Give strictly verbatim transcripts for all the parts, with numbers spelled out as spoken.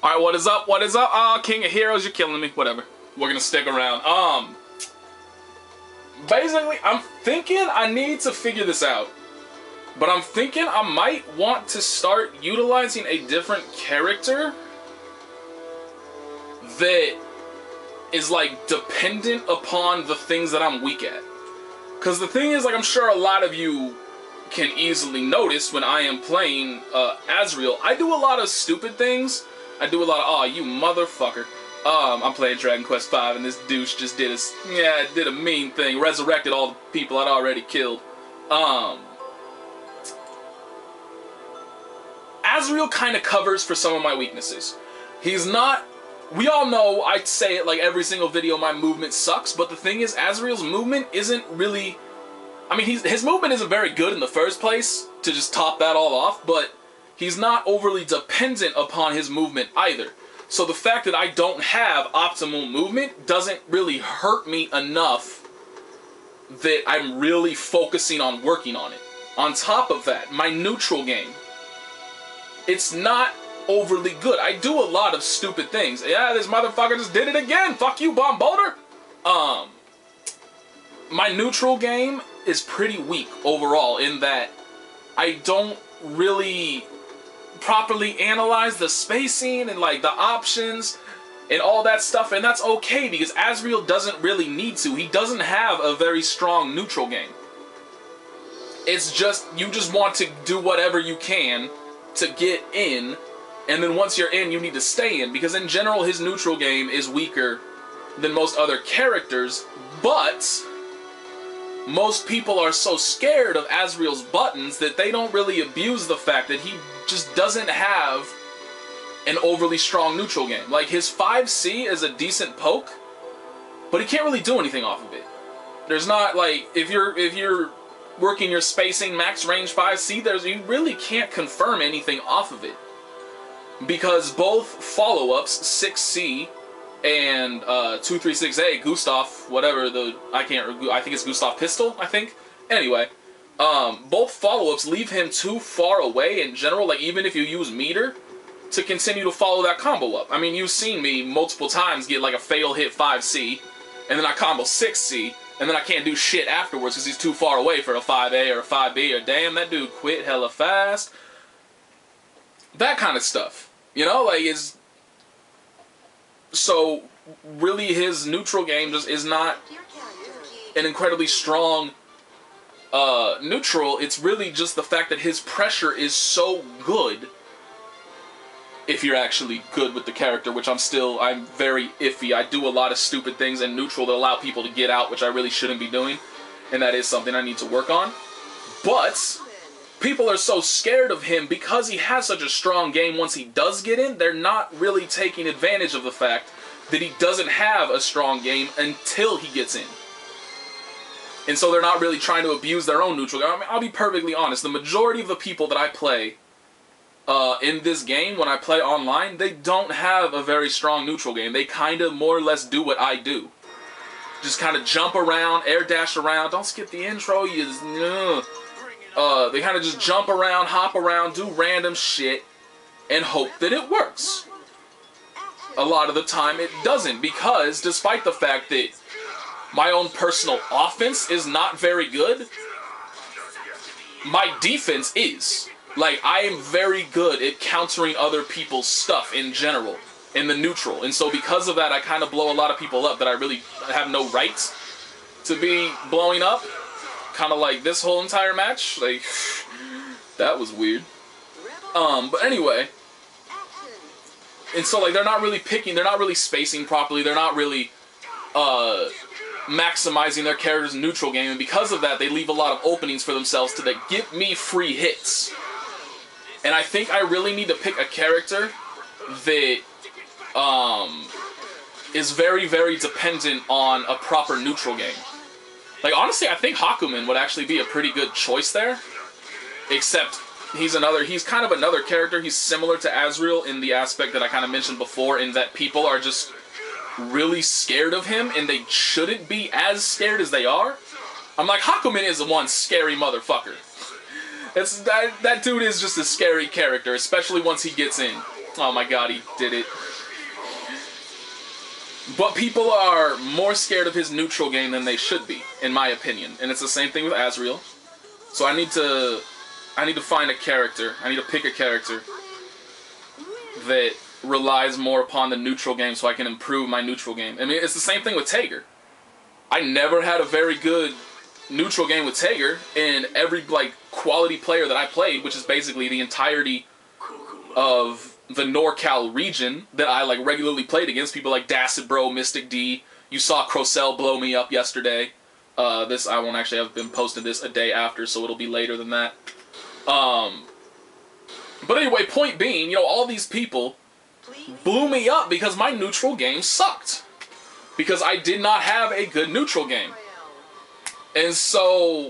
Alright, what is up? What is up? Ah, oh, King of Heroes, you're killing me. Whatever. We're gonna stick around. Um, basically, I'm thinking I need to figure this out. But I'm thinking I might want to start utilizing a different character that is, like, dependent upon the things that I'm weak at. Because the thing is, like, I'm sure a lot of you can easily notice when I am playing uh, Asriel, I do a lot of stupid things. I do a lot of, oh, you motherfucker. Um, I'm playing Dragon Quest five, and this douche just did a, yeah, did a mean thing. Resurrected all the people I'd already killed. Um, Asriel kind of covers for some of my weaknesses. He's not, we all know, I say it like every single video, my movement sucks, but the thing is, Asriel's movement isn't really, I mean, he's, his movement isn't very good in the first place, to just top that all off, but he's not overly dependent upon his movement either. So the fact that I don't have optimal movement doesn't really hurt me enough that I'm really focusing on working on it. On top of that, my neutral game, it's not overly good. I do a lot of stupid things. Yeah, this motherfucker just did it again. Fuck you, Bomb Boulder. Um, my neutral game is pretty weak overall in that I don't really properly analyze the spacing and like the options and all that stuff, and that's okay because Asriel doesn't really need to. He doesn't have a very strong neutral game. It's just, you just want to do whatever you can to get in, and then once you're in, you need to stay in, because in general, his neutral game is weaker than most other characters, but most people are so scared of Asriel's buttons that they don't really abuse the fact that he just doesn't have an overly strong neutral game. Like, his five C is a decent poke, but he can't really do anything off of it. There's not, like, if you're if you're working your spacing max range five C, there's you really can't confirm anything off of it. Because both follow-ups, six C and uh, two three six A, Gustav, whatever the, I can't, I think it's Gustav Pistol, I think. Anyway, um, both follow-ups leave him too far away in general, like even if you use meter, to continue to follow that combo up. I mean, you've seen me multiple times get like a fail hit five C, and then I combo six C, and then I can't do shit afterwards because he's too far away for a five A or a five B, or damn, that dude quit hella fast. That kind of stuff. You know, like, is so really his neutral game just is not an incredibly strong uh, neutral. It's really just the fact that his pressure is so good. If you're actually good with the character, which I'm still, I'm very iffy. I do a lot of stupid things in neutral that allow people to get out, which I really shouldn't be doing, and that is something I need to work on. But people are so scared of him because he has such a strong game. Once he does get in, they're not really taking advantage of the fact that he doesn't have a strong game until he gets in. And so they're not really trying to abuse their own neutral game. I mean, I'll be perfectly honest, the majority of the people that I play Uh, in this game, when I play online, they don't have a very strong neutral game. They kind of more or less do what I do. Just kind of jump around, air dash around. Don't skip the intro, you just, uh, uh, they kind of just jump around, hop around, do random shit, and hope that it works. A lot of the time it doesn't, because despite the fact that my own personal offense is not very good, my defense is. Like, I am very good at countering other people's stuff in general, in the neutral. And so because of that, I kind of blow a lot of people up that I really have no rights to be blowing up. Kind of like this whole entire match. Like, that was weird. Um, but anyway. And so, like, they're not really picking, they're not really spacing properly. They're not really uh, maximizing their character's neutral game. And because of that, they leave a lot of openings for themselves to like, give me free hits. And I think I really need to pick a character that um, is very, very dependent on a proper neutral game. Like, honestly, I think Hakumen would actually be a pretty good choice there. Except, he's another, he's kind of another character. He's similar to Asriel in the aspect that I kind of mentioned before, in that people are just really scared of him, and they shouldn't be as scared as they are. I'm like, Hakumen is the one scary motherfucker. It's, that, that dude is just a scary character, especially once he gets in. Oh my god, he did it. But people are more scared of his neutral game than they should be, in my opinion. And it's the same thing with Azrael. So I need to... I need to find a character. I need to pick a character that relies more upon the neutral game so I can improve my neutral game. I mean, it's the same thing with Tager. I never had a very good neutral game with Tager, and every, like, quality player that I played, which is basically the entirety of the NorCal region that I like regularly played against, people like Dacid Bro, Mystic D. You saw Crocell blow me up yesterday. Uh, this I won't actually have been posting this a day after, so it'll be later than that. Um, but anyway, point being, you know, all these people blew me up because my neutral game sucked. Because I did not have a good neutral game. And so...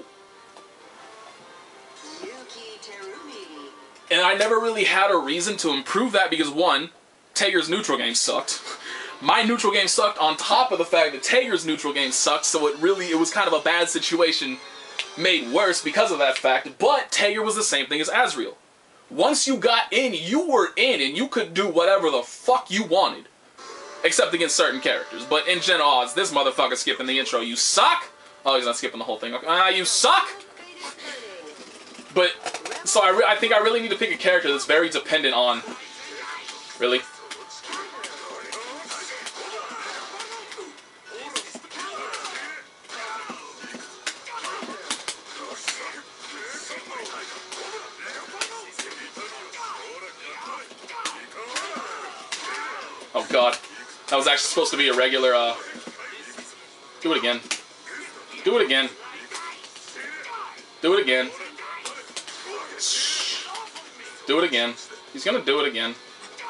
And I never really had a reason to improve that because, one, Tager's neutral game sucked. My neutral game sucked on top of the fact that Tager's neutral game sucked, so it really, it was kind of a bad situation made worse because of that fact. But Tager was the same thing as Azrael. Once you got in, you were in, and you could do whatever the fuck you wanted. Except against certain characters. But in Gen Odds, this motherfucker skipping the intro. You suck! Oh, he's not skipping the whole thing. Ah, uh, you suck! But... So I, re I think I really need to pick a character that's very dependent on... Really? Oh god. That was actually supposed to be a regular, uh... Do it again. Do it again. Do it again. Do it again. He's gonna do it again.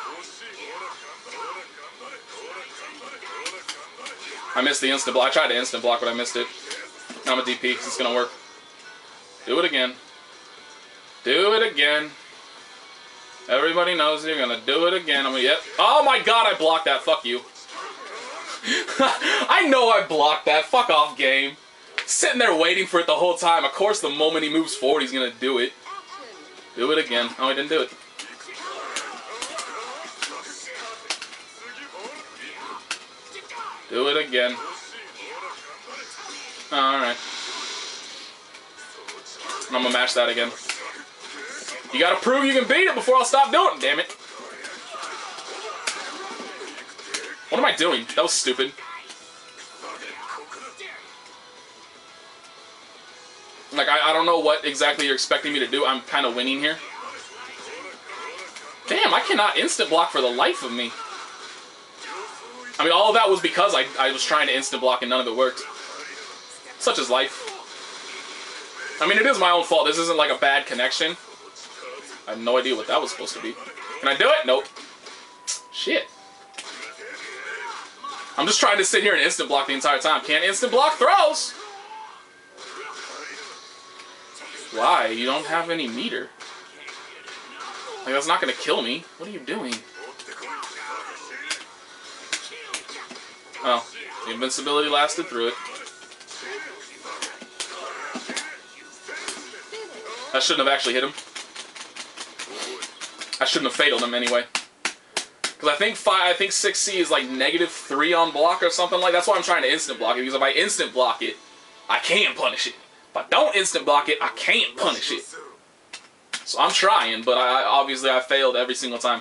I missed the instant block. I tried to instant block, but I missed it. I'm a D P, so it's gonna work. Do it again. Do it again. Everybody knows you're gonna do it again. I'm gonna, yep. Oh my god, I blocked that. Fuck you. I know I blocked that. Fuck off, game. Sitting there waiting for it the whole time. Of course, the moment he moves forward, he's gonna do it. Do it again. Oh, he didn't do it. Do it again. Oh, alright. I'm gonna match that again. You gotta prove you can beat it before I'll stop doing it, damn it. What am I doing? That was stupid. Like, I, I don't know what exactly you're expecting me to do. I'm kind of winning here. Damn, I cannot instant block for the life of me. I mean, all of that was because I, I was trying to instant block and none of it worked. Such is life. I mean, it is my own fault. This isn't like a bad connection. I have no idea what that was supposed to be. Can I do it? Nope. Shit. I'm just trying to sit here and instant block the entire time. Can't instant block throws! Why? You don't have any meter. Like, that's not gonna kill me. What are you doing? Oh, the invincibility lasted through it. I shouldn't have actually hit him. I shouldn't have fataled him anyway. Because I think five, I think six C is like negative three on block or something like that. That's why I'm trying to instant block it. Because if I instant block it, I can punish it. If I don't instant block it, I can't punish it. So I'm trying, but I obviously I failed every single time.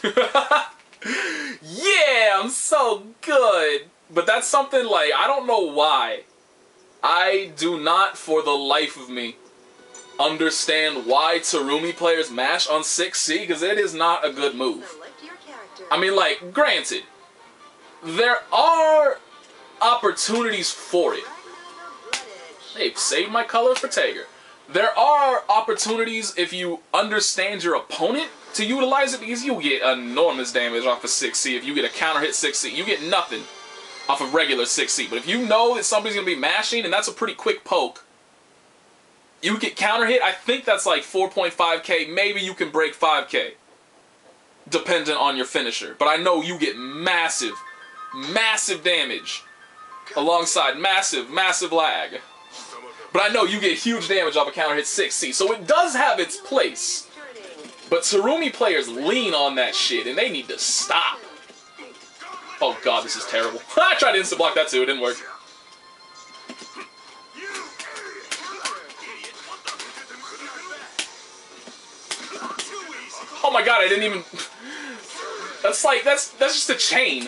Yeah, I'm so good. But that's something like, I don't know why. I do not, for the life of me, understand why Terumi players mash on six C, because it is not a good move. I mean, like, granted, there are opportunities for it. Hey, save my colors for Tager. There are opportunities if you understand your opponent to utilize it, because you get enormous damage off of six C. If you get a counter hit six C, you get nothing off of regular six C. But if you know that somebody's going to be mashing, and that's a pretty quick poke, you get counter hit, I think that's like four point five K, maybe you can break five K. Dependent on your finisher. But I know you get massive, massive damage alongside massive, massive lag. But I know you get huge damage off a counter hit six C. So it does have its place. But Tsurumi players lean on that shit, and they need to stop. Oh god, this is terrible. I tried to instant block that too, it didn't work. Oh my god, I didn't even... That's like, that's that's just a chain.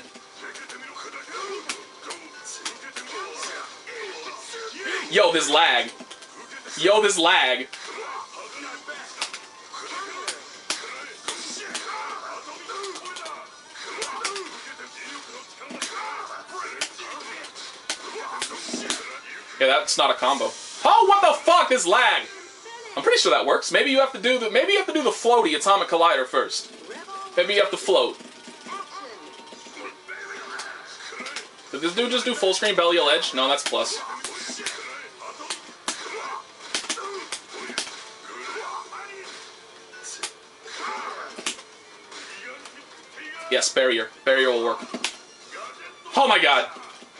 Yo, this lag. Yo, this lag. Yeah, that's not a combo. Oh, what the fuck? This lag. I'm pretty sure that works. Maybe you have to do the maybe you have to do the floaty atomic collider first. Maybe you have to float. Did this dude just do full screen Belial Edge? No, that's plus. Yes, barrier. Barrier will work. Oh my god.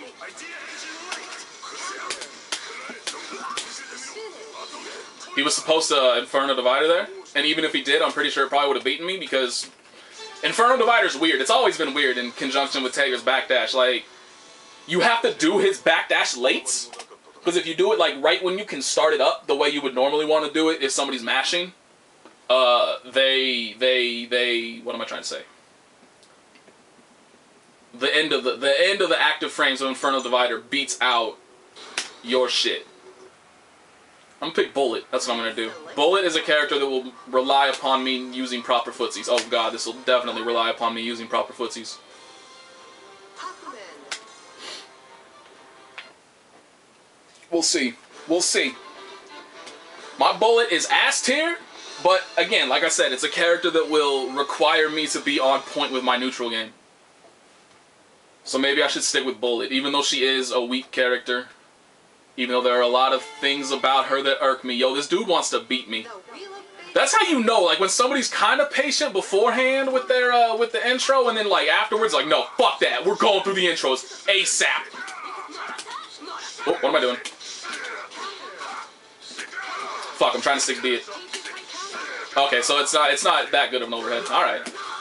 He was supposed to Inferno Divider there, and even if he did, I'm pretty sure it probably would have beaten me because Inferno Divider's weird. It's always been weird in conjunction with Tager's backdash. Like, you have to do his backdash late, because if you do it like right when you can start it up, the way you would normally want to do it if somebody's mashing, uh, they, they, they, what am I trying to say? The end of the, the end of the active frames of Inferno Divider beats out your shit. I'm gonna pick Bullet. That's what I'm gonna do. Bullet is a character that will rely upon me using proper footsies. Oh god, this will definitely rely upon me using proper footsies. We'll see. We'll see. My Bullet is ass tier, but again, like I said, it's a character that will require me to be on point with my neutral game. So maybe I should stick with Bullet, even though she is a weak character. Even though there are a lot of things about her that irk me. Yo, this dude wants to beat me. That's how you know, like, when somebody's kind of patient beforehand with their, uh, with the intro, and then, like, afterwards, like, no, fuck that. We're going through the intros ASAP. Oh, what am I doing? Fuck, I'm trying to stick B it. Okay, so it's not, it's not that good of an overhead. Alright.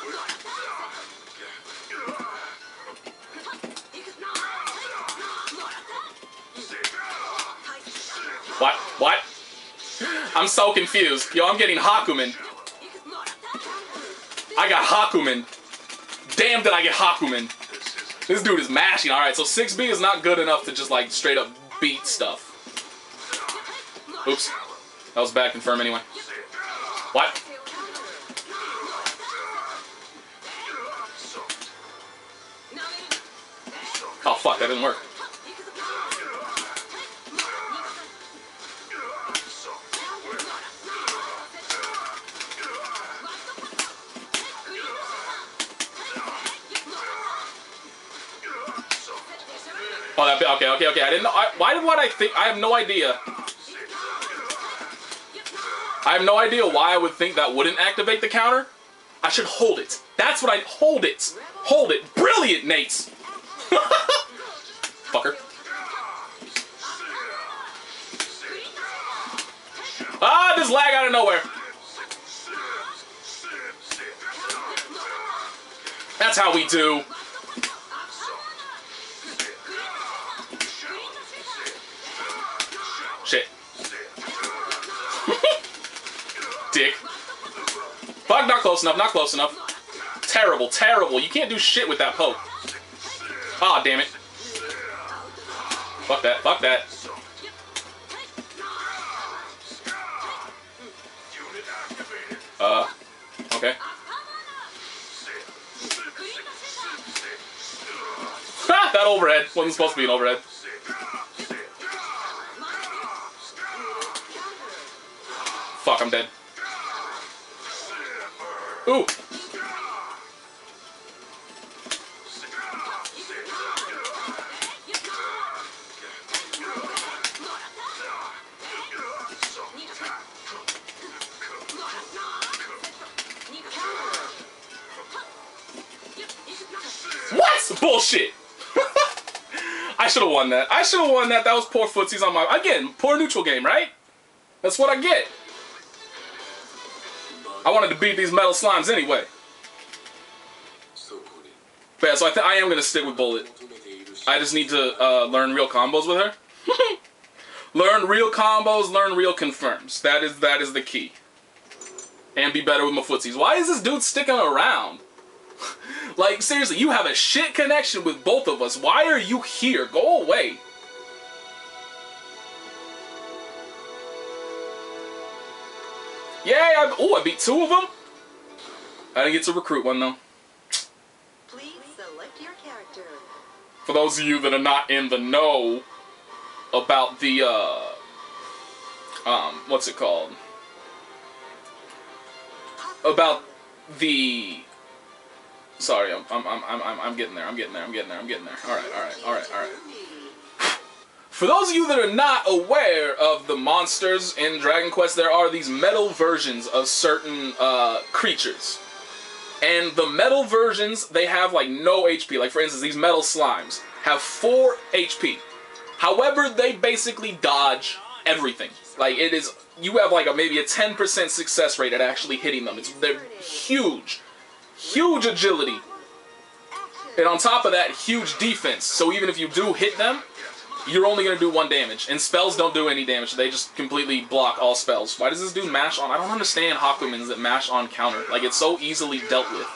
What? What? I'm so confused. Yo, I'm getting Hakumen. I got Hakumen. Damn, did I get Hakumen. This dude is mashing. Alright, so six B is not good enough to just, like, straight up beat stuff. Oops. That was bad confirm anyway. What? Oh, fuck, that didn't work. Oh, that bit, okay, okay, okay. I didn't know. I, why did what I think? I have no idea. I have no idea why I would think that wouldn't activate the counter. I should hold it. That's what I hold it. Hold it. Brilliant, Nates. Fucker. Ah, this lag out of nowhere. That's how we do. Shit. Dick. Fuck, not close enough, not close enough. Terrible, terrible. You can't do shit with that poke. Ah, damn it. Fuck that, fuck that. Uh, okay. Ha! That overhead wasn't supposed to be an overhead. Fuck, I'm dead. Ooh! What? Bullshit! I should have won that. I should have won that. That was poor footsies on my... Again, poor neutral game, right? That's what I get. I wanted to beat these metal slimes anyway. But yeah, so I, th I am going to stick with Bullet. I just need to uh, learn real combos with her. Learn real combos, learn real confirms. That is that is the key. And be better with my footsies. Why is this dude sticking around? Like, seriously, you have a shit connection with both of us. Why are you here? Go away. Yay! I, ooh, I beat two of them. I didn't get to recruit one, though. Please select your character. For those of you that are not in the know about the, uh... Um, what's it called? About the... Sorry, I'm, I'm, I'm, I'm, I'm getting there, I'm getting there, I'm getting there, I'm getting there. Alright, alright, alright, alright. For those of you that are not aware of the monsters in Dragon Quest, there are these metal versions of certain, uh, creatures. And the metal versions, they have, like, no H P. Like, for instance, these metal slimes have four H P. However, they basically dodge everything. Like, it is... You have, like, a, maybe a ten percent success rate at actually hitting them. It's, they're huge. Huge agility. And on top of that, huge defense. So even if you do hit them, you're only going to do one damage. And spells don't do any damage. They just completely block all spells. Why does this dude mash on? I don't understand Hakumens that mash on counter. Like, it's so easily dealt with.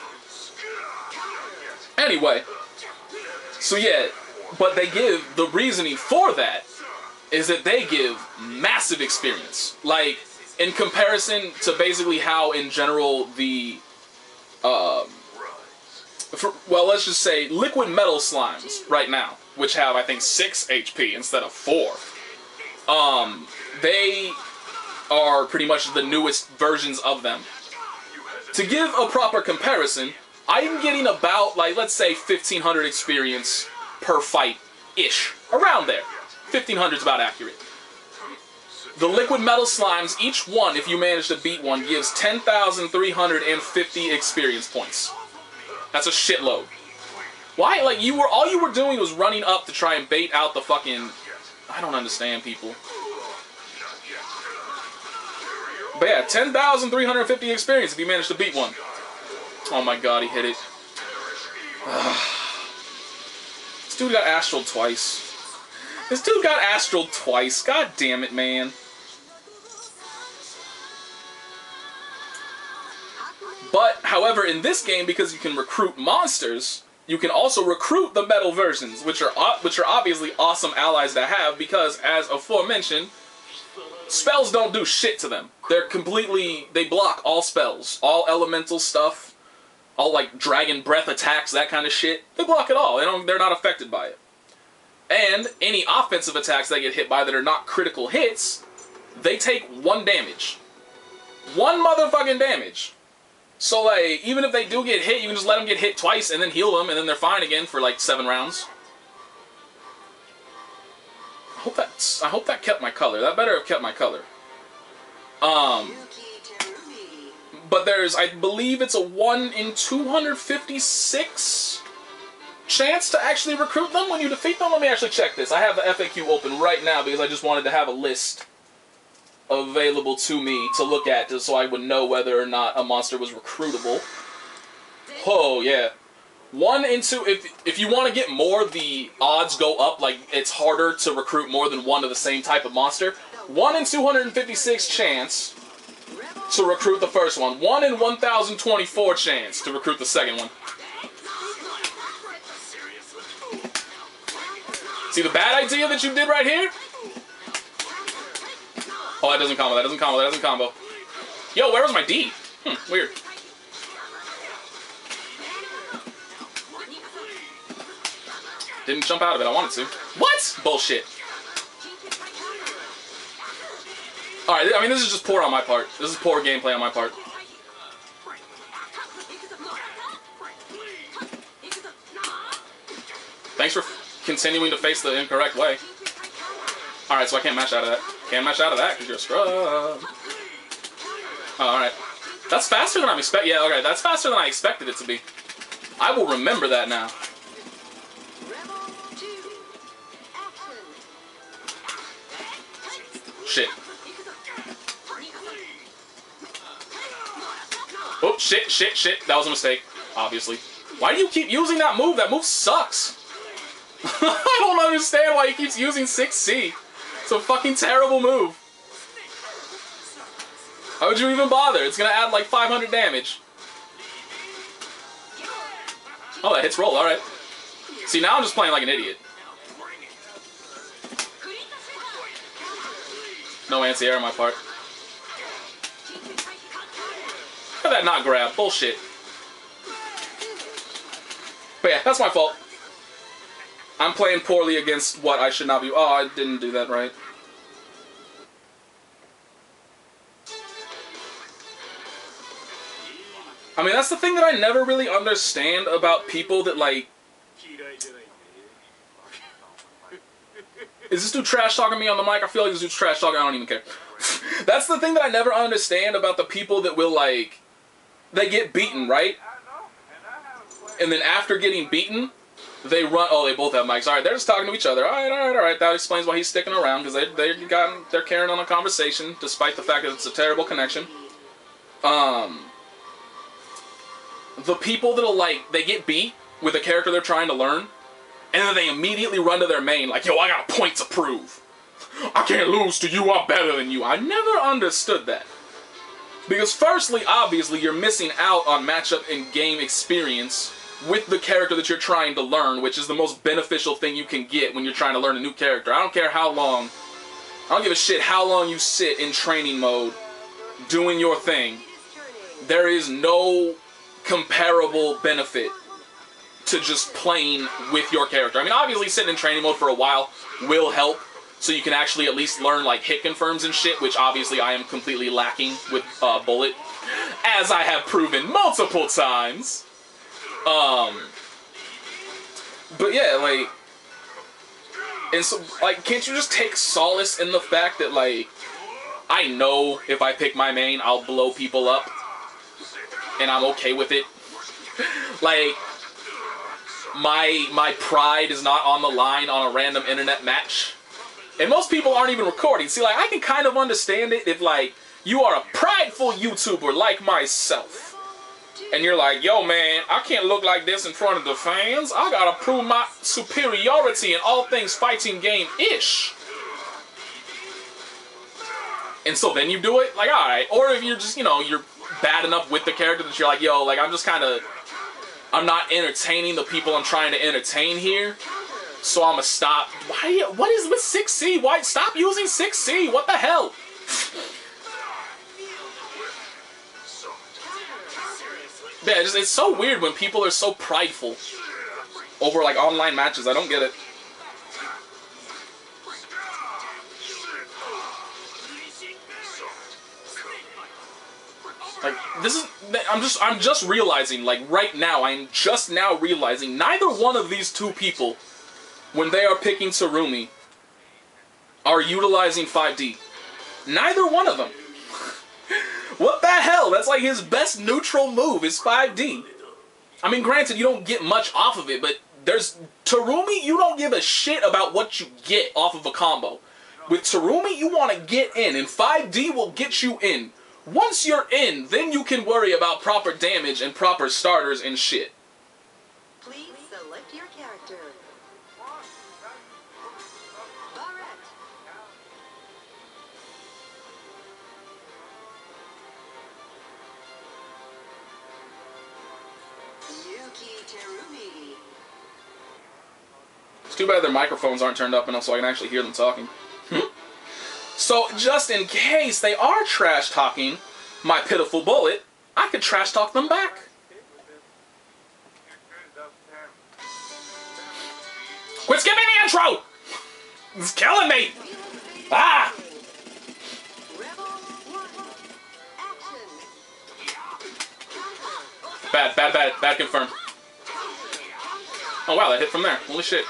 Anyway. So yeah, but they give, the reasoning for that is that they give massive experience. Like, in comparison to basically how, in general, the... Um, for, well, let's just say liquid metal slimes right now, which have, I think, six H P instead of four. Um, they are pretty much the newest versions of them. To give a proper comparison, I'm getting about, like, let's say fifteen hundred experience per fight-ish. Around there. fifteen hundred is about accurate. The liquid metal slimes, each one, if you manage to beat one, gives ten thousand three hundred fifty experience points. That's a shitload. Why? Like, you were, all you were doing was running up to try and bait out the fucking... I don't understand, people. But yeah, ten thousand three hundred fifty experience if you manage to beat one. Oh my god, he hit it. This dude got astral twice. This dude got astral twice. God damn it, man. But, however, in this game, because you can recruit monsters, you can also recruit the metal versions, which are which are obviously awesome allies to have, because, as aforementioned, spells don't do shit to them. They're completely... They block all spells. All elemental stuff. All, like, dragon breath attacks, that kind of shit. They block it all. They don't, they're not affected by it. And any offensive attacks they get hit by that are not critical hits, they take one damage. One motherfucking damage. So, like, even if they do get hit, you can just let them get hit twice and then heal them, and then they're fine again for, like, seven rounds. I hope that, I hope that kept my color. That better have kept my color. Um, but there's, I believe it's a one in two hundred fifty-six chance to actually recruit them when you defeat them. Let me actually check this. I have the F A Q open right now because I just wanted to have a list available to me to look at just so I would know whether or not a monster was recruitable. Oh, yeah. One in two, if, if you want to get more, the odds go up, like it's harder to recruit more than one of the same type of monster. one in two hundred fifty-six chance to recruit the first one. one in one thousand twenty-four chance to recruit the second one. See the bad idea that you did right here? Oh, that doesn't combo, that doesn't combo, that doesn't combo. Yo, where was my D? Hmm, weird. Didn't jump out of it, I wanted to. What? Bullshit. Alright, I mean, this is just poor on my part. This is poor gameplay on my part. Thanks for continuing to face the incorrect way. Alright, so I can't mash out of that. Can't mash out of that because you're a scrub. Oh, alright. That's faster than I'm expect. Yeah, okay, that's faster than I expected it to be. I will remember that now. Shit. shit, shit, shit. That was a mistake, obviously. Why do you keep using that move? That move sucks. I don't understand why he keeps using six C. It's a fucking terrible move. How would you even bother? It's gonna add like five hundred damage. Oh, that hits roll, alright. See, now I'm just playing like an idiot. No anti-air on my part. Look at that not grab. Bullshit. But yeah, that's my fault. I'm playing poorly against what I should not be. Oh, I didn't do that right. I mean, that's the thing that I never really understand about people that, like... Is this dude trash talking me on the mic? I feel like this dude's trash talking. I don't even care. That's the thing that I never understand about the people that will, like... They get beaten, right? And then after getting beaten, they run... Oh, they both have mics. Alright, they're just talking to each other. Alright, alright, alright. That explains why he's sticking around, because they, they got, they're carrying on a conversation, despite the fact that it's a terrible connection. Um... The people that'll, like, they get beat with a character they're trying to learn, and then they immediately run to their main, like, yo, I got a point to prove. I can't lose to you, I'm better than you. I never understood that. Because firstly, obviously, you're missing out on matchup and game experience with the character that you're trying to learn, which is the most beneficial thing you can get when you're trying to learn a new character. I don't care how long, I don't give a shit how long you sit in training mode doing your thing. There is no comparable benefit to just playing with your character. I mean, obviously sitting in training mode for a while will help, so you can actually at least learn like hit confirms and shit, which obviously I am completely lacking with uh, Bullet, as I have proven multiple times. Um, but yeah, like, and so, like, can't you just take solace in the fact that, like, I know if I pick my main, I'll blow people up, and I'm okay with it. Like, my my pride is not on the line on a random internet match. And most people aren't even recording. See, like, I can kind of understand it if, like, you are a prideful YouTuber like myself. And you're like, yo, man, I can't look like this in front of the fans. I gotta prove my superiority in all things fighting game-ish. And so then you do it, like, alright. Or if you're just, you know, you're bad enough with the character that you're like, yo, like, I'm just kind of, I'm not entertaining the people I'm trying to entertain here, so I'm gonna stop. Why, what is with six C? Why, stop using six C, what the hell? Yeah, it's, it's so weird when people are so prideful over, like, online matches. I don't get it. Like, this is, I'm just, I'm just realizing, like, right now, I'm just now realizing, neither one of these two people, when they are picking Tsurumi, are utilizing five D. Neither one of them. What the hell? That's like his best neutral move is five D. I mean, granted, you don't get much off of it, but there's, Tsurumi, you don't give a shit about what you get off of a combo. With Tsurumi, you want to get in, and five D will get you in. Once you're in, then you can worry about proper damage and proper starters and shit. Please select your character. Barret. Yuki Terumi. It's too bad their microphones aren't turned up enough so I can actually hear them talking. So, just in case they are trash-talking my pitiful Bullet, I could trash-talk them back. Quit skipping the intro! It's killing me! Ah! Bad, bad, bad, bad confirm. Oh wow, that hit from there. Holy shit.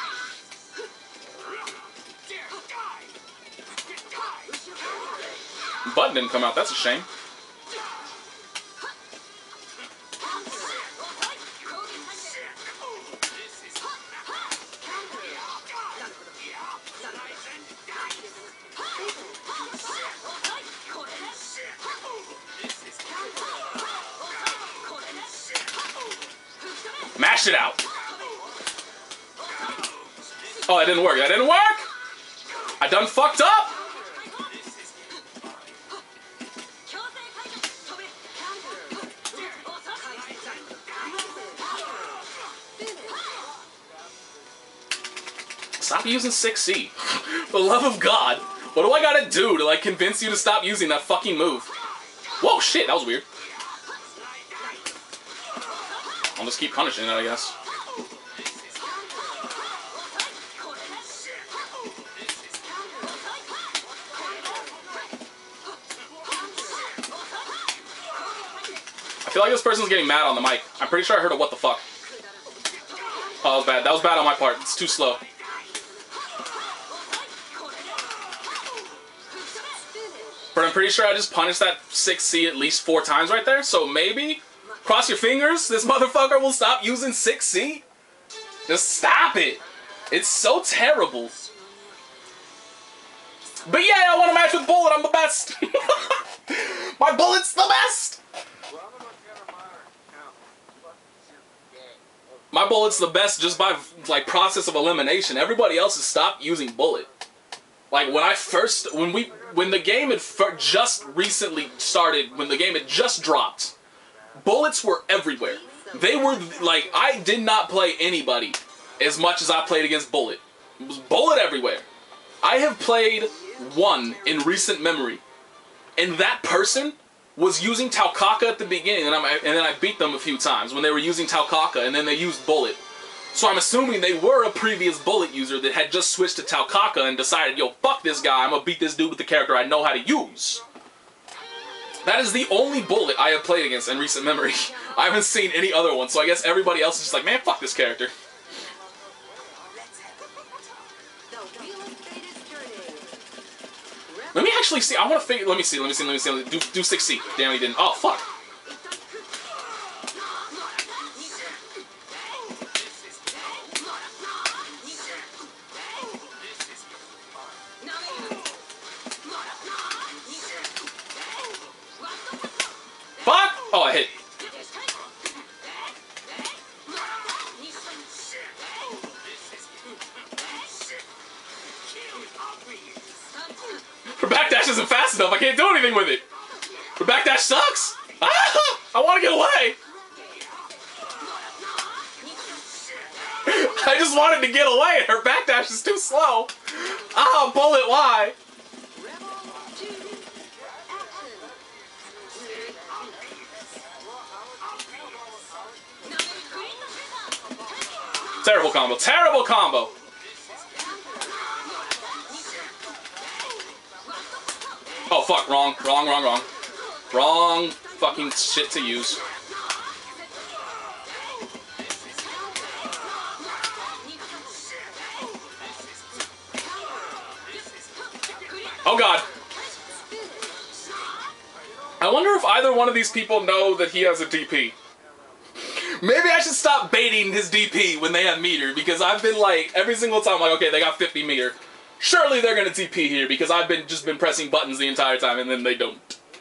Button didn't come out, that's a shame. Smash it out. Oh, that didn't work. That didn't work. I done fucked up. Stop using six C. For the love of God. What do I gotta do to, like, convince you to stop using that fucking move? Whoa, shit, that was weird. I'll just keep punishing it, I guess. I feel like this person's getting mad on the mic. I'm pretty sure I heard a what the fuck. Oh, that was bad. That was bad on my part. It's too slow. But I'm pretty sure I just punished that six C at least four times right there. So maybe, cross your fingers, this motherfucker will stop using six C. Just stop it. It's so terrible. But yeah, I want to match with Bullet. I'm the best. My Bullet's the best. My Bullet's the best just by, like, process of elimination. Everybody else has stopped using Bullet. Like, when I first, when we, when the game had just recently started, when the game had just dropped, Bullets were everywhere. They were, like, I did not play anybody as much as I played against Bullet. It was Bullet everywhere. I have played one in recent memory, and that person was using Taukaka at the beginning, and, I'm, and then I beat them a few times when they were using Taukaka, and then they used Bullet. So I'm assuming they were a previous Bullet user that had just switched to Taukaka and decided, yo, fuck this guy, I'm gonna beat this dude with the character I know how to use. That is the only Bullet I have played against in recent memory. I haven't seen any other one, so I guess everybody else is just like, man, fuck this character. Let me actually see. I want to figure. Let me see. Let me see. Let me see. Do do six C. Damn, he didn't. Oh fuck. Fuck. Oh, I hit. Her backdash isn't fast enough. I can't do anything with it. Her backdash sucks. Ah, I want to get away. I just wanted to get away. Her backdash is too slow. Ah, Bullet, why? Terrible combo. Terrible combo. Oh fuck, wrong, wrong, wrong, wrong. Wrong fucking shit to use. Oh god. I wonder if either one of these people know that he has a D P. Maybe I should stop baiting his D P when they have meter, because I've been like, every single time, like, okay, they got fifty meter. Surely they're gonna T P here, because I've been just been pressing buttons the entire time, and then they don't.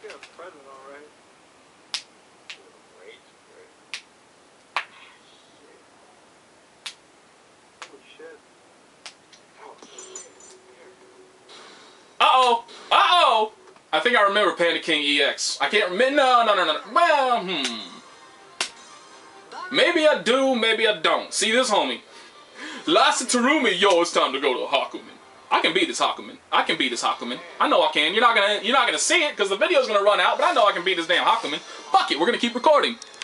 Uh-oh! Uh-oh! I think I remember Panda King E X. I can't remember. No, no, no, no. Well, hmm. Maybe I do, maybe I don't. See this homie. Lasta Terumi, yo, it's time to go to Hakumen. I can beat this Hakumen. I can beat this Hakumen. I know I can. You're not gonna you're not gonna see it because the video's gonna run out, but I know I can beat this damn Hakumen. Fuck it, we're gonna keep recording.